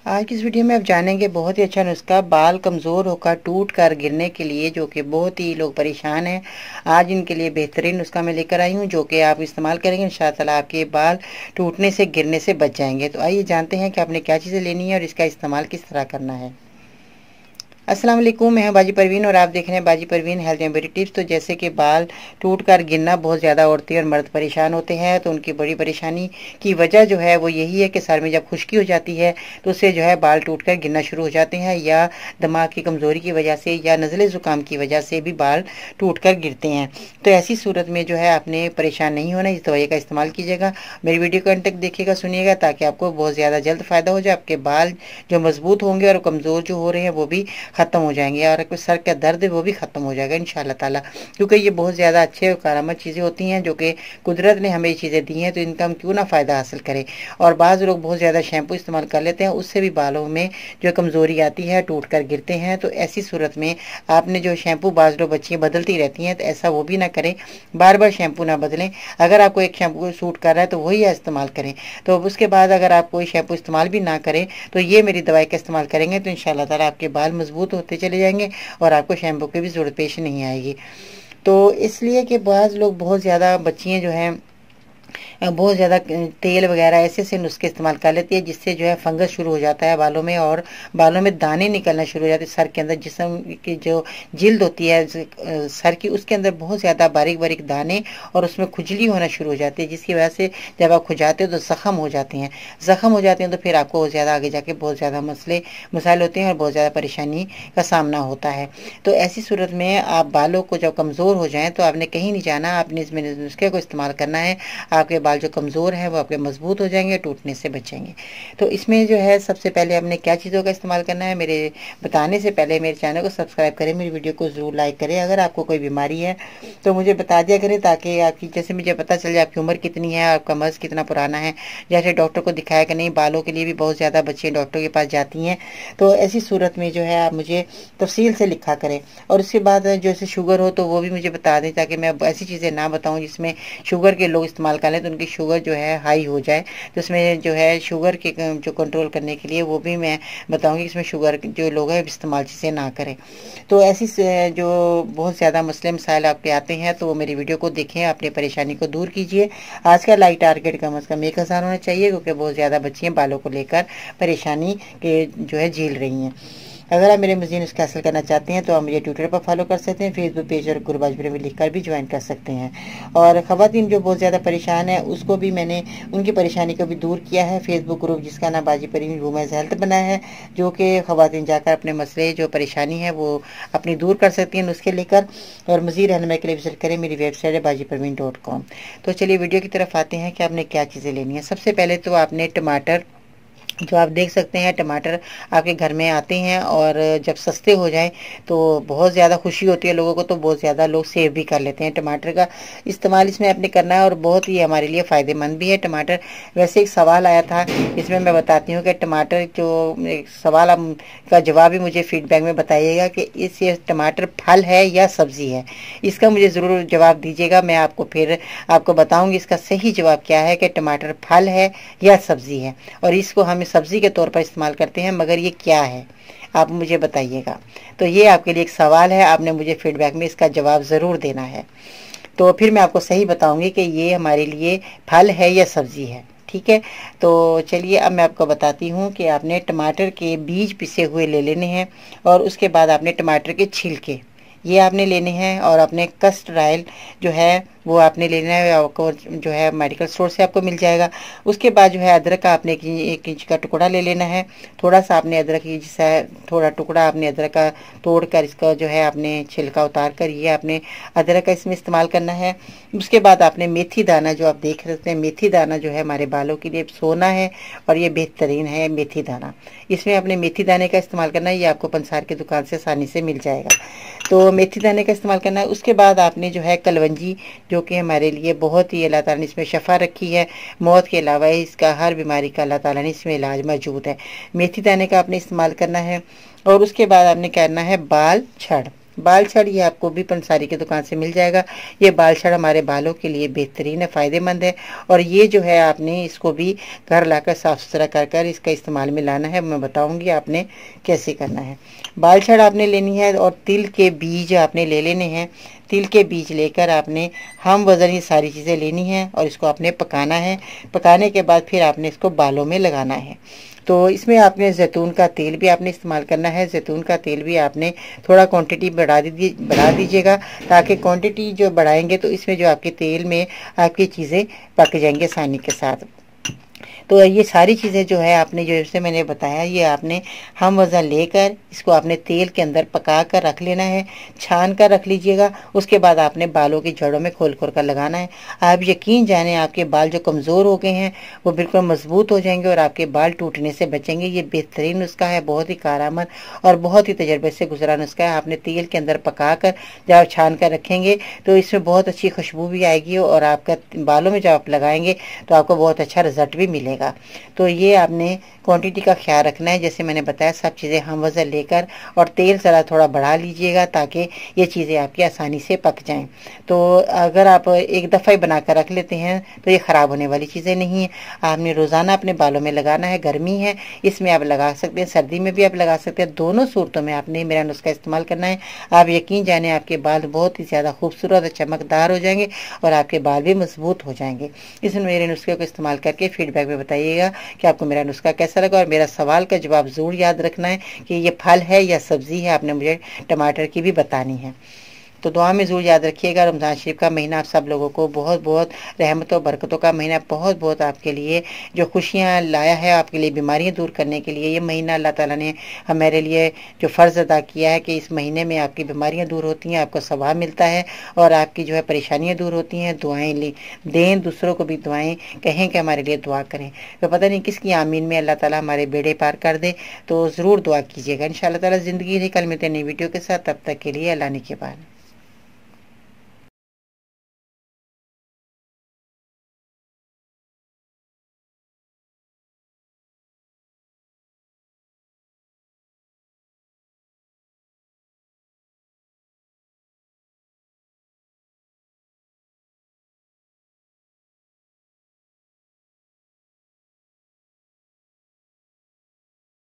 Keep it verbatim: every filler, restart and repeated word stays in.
आज की इस वीडियो में आप जानेंगे बहुत ही अच्छा नुस्खा बाल कमज़ोर होकर टूट कर गिरने के लिए, जो कि बहुत ही लोग परेशान हैं। आज इनके लिए बेहतरीन नुस्खा मैं लेकर आई हूं, जो कि आप इस्तेमाल करेंगे इंशाअल्लाह आपके बाल टूटने से गिरने से बच जाएंगे। तो आइए जानते हैं कि आपने क्या चीज़ें लेनी है और इसका इस्तेमाल किस तरह करना है। अस्सलाम वालेकुम, मैं हूं बाजी परवीन और आप देख रहे हैं Baji Parveen health and beauty tips. तो जैसे कि बाल टूट कर गिरना बहुत ज़्यादा औरतें और मर्द परेशान होते हैं, तो उनकी बड़ी परेशानी की वजह जो है वो यही है कि सर में जब खुश्की हो जाती है तो उससे जो है बाल टूट कर गिरना शुरू हो जाते हैं, या दिमाग की कमज़ोरी की वजह से या नज़ले ज़ुकाम की वजह से भी बाल टूट कर गिरते हैं। तो ऐसी सूरत में जो है आपने परेशान नहीं होना, इस दवाई का इस्तेमाल कीजिएगा। मेरी वीडियो को अंत तक देखिएगा, सुनिएगा, ताकि आपको बहुत ज़्यादा जल्द फ़ायदा हो जाए। आपके बाल जो मजबूत होंगे और कमज़ोर जो हो रहे हैं वो भी ख़त्म हो जाएंगे, और कुछ सर का दर्द है वो भी ख़त्म हो जाएगा इंशाअल्लाह ताला। क्योंकि ये बहुत ज़्यादा अच्छे और कारामद चीज़ें होती हैं जो कि कुदरत ने हमें ये चीज़ें दी हैं, तो इनका हम क्यों ना फ़ायदा हासिल करें। और बाज़ लोग बहुत ज़्यादा शैम्पू इस्तेमाल कर लेते हैं, उससे भी बालों में जो कमज़ोरी आती है, टूट कर गिरते हैं। तो ऐसी सूरत में आपने जो शैम्पू बाज़ लोग बच्चियाँ बदलती रहती हैं, तो ऐसा वो भी ना करें, बार बार शैम्पू ना बदलें। अगर आपको एक शैम्पू सूट कर रहा है तो वही इस्तेमाल करें। तो उसके बाद अगर आप कोई शैम्पू इस्तेमाल भी ना करें तो ये मेरी दवाई का इस्तेमाल करेंगे तो इंशाअल्लाह ताला आपके बाल मजबूत होते चले जाएंगे और आपको शैम्पू की भी ज़रूरत पेश नहीं आएगी। तो इसलिए कि बाज़ लोग बहुत ज़्यादा बच्चियाँ जो हैं बहुत ज़्यादा तेल वगैरह ऐसे ऐसे नुस्खे इस्तेमाल कर लेती है, जिससे जो है फंगस शुरू हो जाता है बालों में और बालों में दाने निकलना शुरू हो जाते हैं। सर के अंदर जिस्म की जो जिल्द होती है सर की, उसके अंदर बहुत ज़्यादा बारीक बारीक दाने और उसमें खुजली होना शुरू हो जाती है, जिसकी वजह से जब आप खुजाते हो तो ज़ख़म हो जाते हैं। ज़ख़म हो जाते हैं तो फिर आपको ज़्यादा आगे जाके बहुत ज़्यादा मसले मसाइल होते हैं और बहुत ज़्यादा परेशानी का सामना होता है। तो ऐसी सूरत में आप बालों को जब कमज़ोर हो जाएँ तो आपने कहीं नहीं जाना, आपने इसमें नुस्खे को इस्तेमाल करना है। आपके बाल जो कमज़ोर हैं वो आपके मजबूत हो जाएंगे, टूटने से बचेंगे। तो इसमें जो है सबसे पहले हमने क्या चीज़ों का इस्तेमाल करना है, मेरे बताने से पहले मेरे चैनल को सब्सक्राइब करें, मेरी वीडियो को ज़रूर लाइक करें। अगर आपको कोई बीमारी है तो मुझे बता दिया करें, ताकि आपकी जैसे मुझे पता चल जाए आपकी उम्र कितनी है, आपका मर्ज़ कितना पुराना है। जैसे डॉक्टर को दिखाया कि नहीं, बालों के लिए भी बहुत ज़्यादा बच्चियाँ डॉक्टर के पास जाती हैं। तो ऐसी सूरत में जो है आप मुझे तफसील से लिखा करें। और उसके बाद जैसे शुगर हो तो वो भी मुझे बता दें, ताकि मैं ऐसी चीज़ें ना बताऊँ जिसमें शुगर के लोग इस्तेमाल कर लें तो उनकी शुगर जो है हाई हो जाए। तो इसमें जो है शुगर के जो कंट्रोल करने के लिए वो भी मैं बताऊंगी, इसमें शुगर जो लोग हैं इस्तेमाल चीज़ें ना करें। तो ऐसी जो बहुत ज़्यादा मसले मसाइल आपके आते हैं तो वो मेरी वीडियो को देखें, अपनी परेशानी को दूर कीजिए। आज का लाइक टारगेट कम अज़ कम एक हज़ार होना चाहिए, क्योंकि बहुत ज़्यादा बच्चियाँ बालों को लेकर परेशानी के जो है झेल रही हैं। अगर आप मेरे मज़ीद उसका हासिल करना चाहते हैं तो आप मुझे ट्विटर पर फॉलो कर सकते हैं, फेसबुक पेज और ग्रुप बाजी में लिख कर भी ज्वाइन कर सकते हैं। और ख़वातीन जो बहुत ज़्यादा परेशान है उसको भी मैंने उनकी परेशानी को भी दूर किया है। फेसबुक ग्रुप जिसका नाम बाजी परवीन वुमेन्स हेल्थ बनाया है, जो कि ख़वातीन जाकर अपने मसले जो परेशानी है वो अपनी दूर कर सकती हैं नुस्खे लेकर। और मज़ीद रहनुमाई के लिए विजिट करें, मेरी वेबसाइट है बाजी परवीन डॉट कॉम। तो चलिए वीडियो की तरफ आते हैं कि आपने क्या चीज़ें लेनी है। सबसे पहले तो आपने टमाटर, जो आप देख सकते हैं टमाटर आपके घर में आते हैं और जब सस्ते हो जाएं तो बहुत ज़्यादा खुशी होती है लोगों को, तो बहुत ज़्यादा लोग सेव भी कर लेते हैं। टमाटर का इस्तेमाल इसमें आपने करना है और बहुत ही हमारे लिए फ़ायदेमंद भी है टमाटर। वैसे एक सवाल आया था, इसमें मैं बताती हूँ कि टमाटर जो एक सवाल का जवाब भी मुझे फीडबैक में बताइएगा कि इस ये टमाटर फल है या सब्ज़ी है। इसका मुझे ज़रूर जवाब दीजिएगा, मैं आपको फिर आपको बताऊँगी इसका सही जवाब क्या है कि टमाटर फल है या सब्ज़ी है। और इसको हम सब्ज़ी के तौर पर इस्तेमाल करते हैं, मगर ये क्या है आप मुझे बताइएगा। तो ये आपके लिए एक सवाल है, आपने मुझे फीडबैक में इसका जवाब ज़रूर देना है, तो फिर मैं आपको सही बताऊंगी कि ये हमारे लिए फल है या सब्ज़ी है। ठीक है, तो चलिए अब मैं आपको बताती हूँ कि आपने टमाटर के बीज पिसे हुए ले लेने हैं, और उसके बाद आपने टमाटर के छिलके ये आपने लेने हैं, और अपने कस्टर्ड ऑयल जो है वो आपने लेना है, आपको जो है मेडिकल स्टोर से आपको मिल जाएगा। उसके बाद जो है अदरक का आपने एक इंच का टुकड़ा ले लेना है। थोड़ा सा आपने अदरक की जैसा थोड़ा टुकड़ा आपने अदरक का तोड़कर इसका जो है आपने छिलका उतार कर ये आपने अदरक का इसमें इस्तेमाल करना है। उसके बाद आपने मेथी दाना, जो आप देख रहे हैं मेथी दाना जो है हमारे बालों के लिए सोना है और ये बेहतरीन है मेथी दाना। इसमें आपने मेथी दाने का इस्तेमाल करना है, ये आपको पंसार की दुकान से आसानी से मिल जाएगा। तो मेथी दाने का इस्तेमाल करना है। उसके बाद आपने जो है कलवंजी, जो कि हमारे लिए बहुत ही अल्लाह ताला ने इसमें शफा रखी है, मौत के अलावा इसका हर बीमारी का अल्लाह ताला ने इसमें इलाज मौजूद है। मेथी दाने का आपने इस्तेमाल करना है। और उसके बाद आपने करना है बाल छड़। बाल छड़ ये आपको भी पंसारी की दुकान से मिल जाएगा। ये बाल छड़ हमारे बालों के लिए बेहतरीन है, फ़ायदेमंद है। और ये जो है आपने इसको भी घर लाकर साफ़ सुथरा कर कर इसका इस्तेमाल में लाना है। मैं बताऊंगी आपने कैसे करना है। बाल छड़ आपने लेनी है और तिल के बीज आपने ले लेने हैं। तिल के बीज लेकर आपने हम वज़न ये सारी चीज़ें लेनी हैं और इसको आपने पकाना है। पकाने के बाद फिर आपने इसको बालों में लगाना है। तो इसमें आपने जैतून का तेल भी आपने इस्तेमाल करना है। जैतून का तेल भी आपने थोड़ा क्वांटिटी बढ़ा दीजिए बढ़ा दीजिएगा, ताकि क्वांटिटी जो बढ़ाएंगे तो इसमें जो आपके तेल में आपकी चीज़ें पक जाएंगी आसानी के साथ। तो ये सारी चीज़ें जो है आपने जो जैसे मैंने बताया, ये आपने हम वज़न लेकर इसको आपने तेल के अंदर पका कर रख लेना है, छान कर रख लीजिएगा। उसके बाद आपने बालों की जड़ों में खोल खोल कर लगाना है। आप यकीन जाने आपके बाल जो कमज़ोर हो गए हैं वो बिल्कुल मजबूत हो जाएंगे और आपके बाल टूटने से बचेंगे। ये बेहतरीन नुस्खा है, बहुत ही कारआमद और बहुत ही तजर्बे से गुजरा नुस्खा है। आपने तेल के अंदर पका कर जब आप छान कर रखेंगे तो इसमें बहुत अच्छी खुशबू भी आएगी और आपका बालों में जब आप लगाएंगे तो आपको बहुत अच्छा रिजल्ट भी मिलेगा। तो ये आपने क्वांटिटी का ख्याल रखना है। जैसे मैंने बताया, सब चीज़ें हम वज़न लेकर और तेल ज़रा थोड़ा बढ़ा लीजिएगा ताकि ये चीज़ें आपकी आसानी से पक जाएं। तो अगर आप एक दफ़ा ही बना कर रख लेते हैं तो ये ख़राब होने वाली चीज़ें नहीं हैं। आपने रोज़ाना अपने बालों में लगाना है। गर्मी है इसमें आप लगा सकते हैं, सर्दी में भी आप लगा सकते हैं। दोनों सूरतों में आपने मेरा नुस्खा इस्तेमाल करना है। आप यकीन जाने आपके बाल बहुत ही ज़्यादा खूबसूरत और चमकदार हो जाएंगे और आपके बाल भी मजबूत हो जाएंगे। इसमें मेरे नुस्खे को इस्तेमाल करके फीडबैक में बताइएगा कि आपको मेरा नुस्खा कैसा लगा। और मेरा सवाल का जवाब ज़रूर याद रखना है कि ये फल है या सब्ज़ी है। आपने मुझे टमाटर की भी बतानी है। तो दुआ में ज़रूर याद रखिएगा। रमज़ान शरीफ का महीना आप सब लोगों को बहुत बहुत रहमतों बरकतों का महीना, बहुत बहुत आपके लिए जो खुशियाँ लाया है, आपके लिए बीमारियाँ दूर करने के लिए ये महीना अल्लाह ताला ने हमारे लिए जो फ़र्ज़ अदा किया है कि इस महीने में आपकी बीमारियाँ दूर होती हैं, आपको सवाब मिलता है और आपकी जो है परेशानियाँ दूर होती हैं। दुआएँ ले दें, दूसरों को भी दुआएँ कहें कि हमारे लिए दुआ करें। तो पता नहीं किसकी आमीन में अल्लाह ताला हमारे बेड़े पार कर दे। तो ज़रूर दुआ कीजिएगा। इंशाअल्लाह ताला ज़िंदगी रही, कल मिलते हैं नई वीडियो के साथ। तब तक के लिए अल्लाह ने के बाद।